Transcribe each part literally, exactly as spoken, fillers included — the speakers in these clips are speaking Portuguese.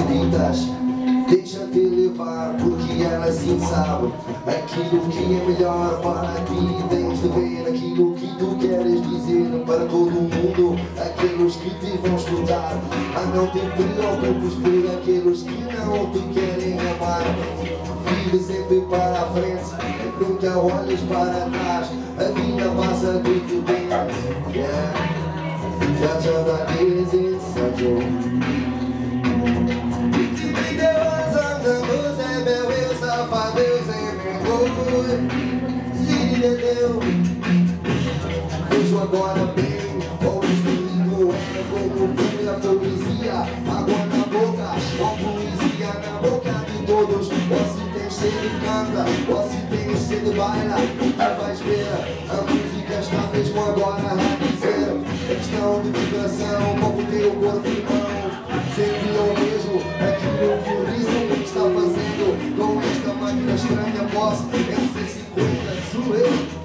favoritas. Deixa-te levar, porque ela sim sabe aquilo que é melhor para ti. Tens de ver aquilo que tu queres dizer para todo mundo, aqueles que te vão escutar. Ah, não te preocupes por aqueles que não te querem amar. Vive sempre para a frente, nunca olhes para trás. A vida passa muito bem. Yeah. Such a amazing subject. Vejo agora bem, o espírito é como pura poesia. Água na boca, a poesia na boca de todos. Ou se tens sede, canta, ou se tens sede, baila. Tu vais ver, a música está mesmo agora a dizer. É questão de vibração, move o teu corpo e mão. Sempre é o mesmo, aquilo que o ritmo está fazendo. Com esta máquina estranha, posso M C cinquenta, sou eu.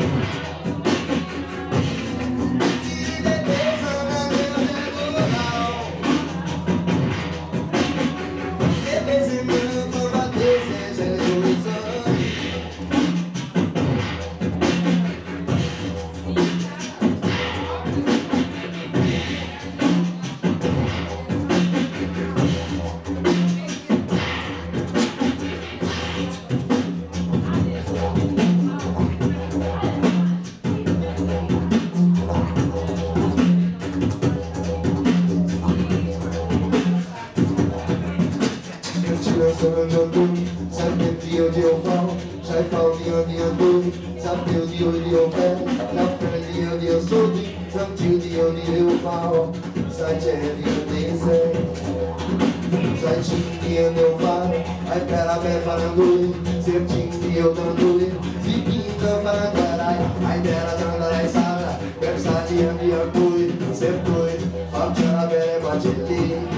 Sabe de onde eu falo, já falo de onde eu tô. Sabe de onde eu venho, já falo de onde eu sou. Sabe de onde eu falo, sabe de onde eu sei. Sabe de onde eu falo, ai pera bem falando. Sempre de eu dando, se pinta para caralho. Ai dela dando a sala, pensa de onde eu fui. Sempre fui, falo de ela bem batendo.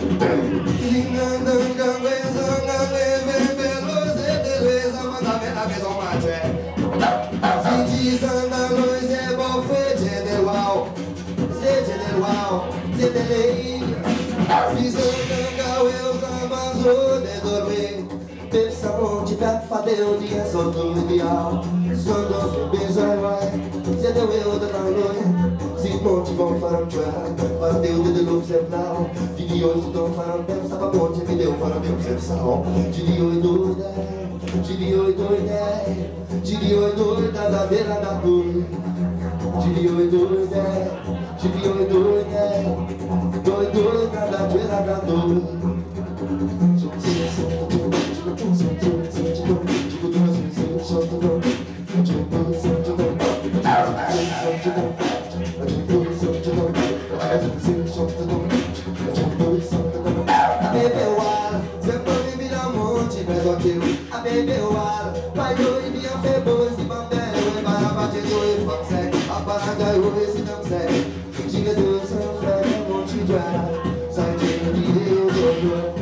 Santa luz é bom, fede de uau, sede de uau, sede de se santa eu samba de dormir, pensão de pé fadeu de só do ideal, só do beijo vai, sede eu da noite, se monte bom farão tchau, fadeu de luz central, de dia hoje tô farão pensa pra monte me deu farão meu sensação, de dia hoje doida. Giri oi doide, giri oi doida da beira da dor. Giri oi doide, giri oi doide, doi doida da beira da dor. Bebeu ar, sempre me dá um monte, mas ok. A bebeu ar, vai doir minha febroz e papel. E para bater dois, vamos segue. A parada é o esse não segue. Diga Deus, não fé, não te dá. Sai de onde eu dou.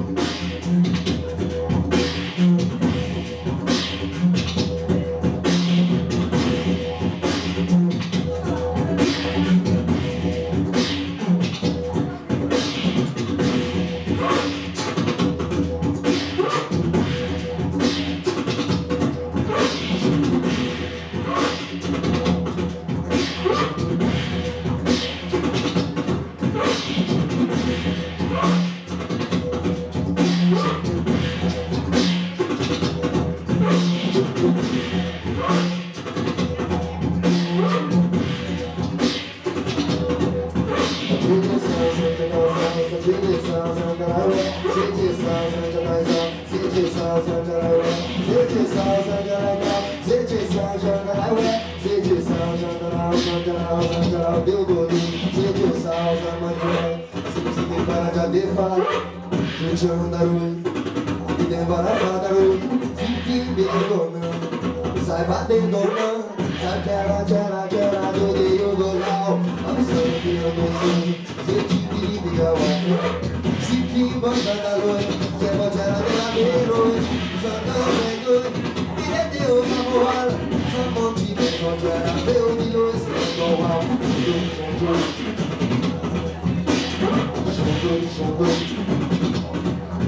Deu dolinho, sente o sal, zamanjão. Se se me para de adefar, gente anda ruim. E tem barafada ruim. Se que me não, sai batendo não. Sai quera, quera, quera, do deio do lau. Amção que eu não sei, se te periga o se que banda da noite, se pode era da meia-noite. Só não vem doido, e de Deus na moral. Só não te deixo, era meu de luz, não há um. São dois, são dois.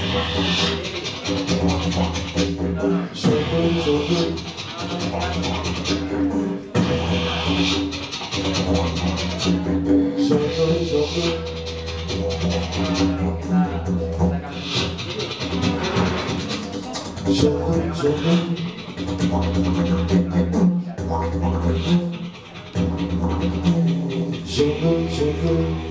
Jogo, jogo.